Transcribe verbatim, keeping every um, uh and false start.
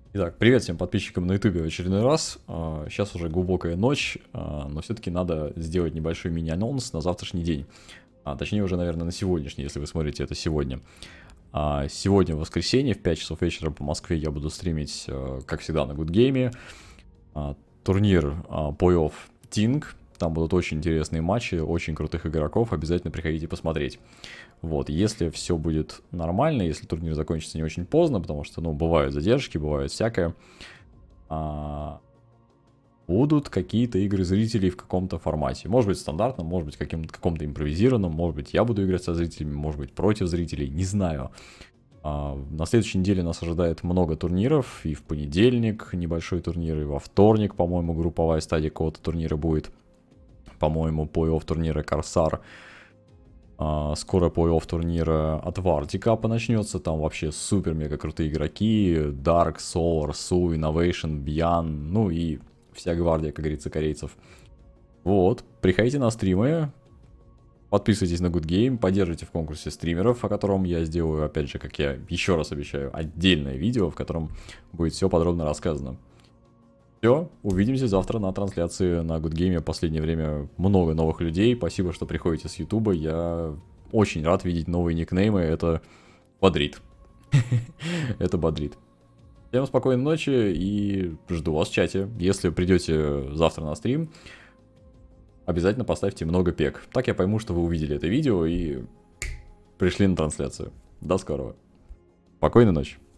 Итак, привет всем подписчикам на ютубе в очередной раз. Сейчас уже глубокая ночь, а, но все-таки надо сделать небольшой мини-анонс на завтрашний день. А, точнее уже, наверное, на сегодняшний, если вы смотрите это сегодня. А, Сегодня в воскресенье в пять часов вечера по Москве я буду стримить, а, как всегда, на Good Game. А, Турнир а, Playoff Ting. Там будут очень интересные матчи, очень крутых игроков. Обязательно приходите посмотреть. Вот, если все будет нормально, если турнир закончится не очень поздно, потому что, ну, бывают задержки, бывает всякое, а, будут какие-то игры зрителей в каком-то формате. Может быть, стандартном, может быть, каким-то каком-то импровизированном, может быть, я буду играть со зрителями, может быть, против зрителей, не знаю. А, на следующей неделе нас ожидает много турниров, и в понедельник небольшой турнир, и во вторник, по-моему, групповая стадия какого-то турнира будет. По-моему, плей-офф турнира Корсар. Uh, скоро плей-офф турнира от Варди Капа начнется. Там вообще супер-мега крутые игроки. Dark, Solar, Su, Innovation, Byan. Ну и вся гвардия, как говорится, корейцев. Вот. Приходите на стримы. Подписывайтесь на Good Game. Поддержите в конкурсе стримеров, о котором я сделаю, опять же, как я еще раз обещаю, отдельное видео, в котором будет все подробно рассказано. Все, увидимся завтра на трансляции на Good Game. В последнее время много новых людей. Спасибо, что приходите с Ютуба. Я очень рад видеть новые никнеймы. Это бодрит. Это бодрит. Всем спокойной ночи и жду вас в чате. Если придете завтра на стрим, обязательно поставьте много пек. Так я пойму, что вы увидели это видео и пришли на трансляцию. До скорого. Спокойной ночи.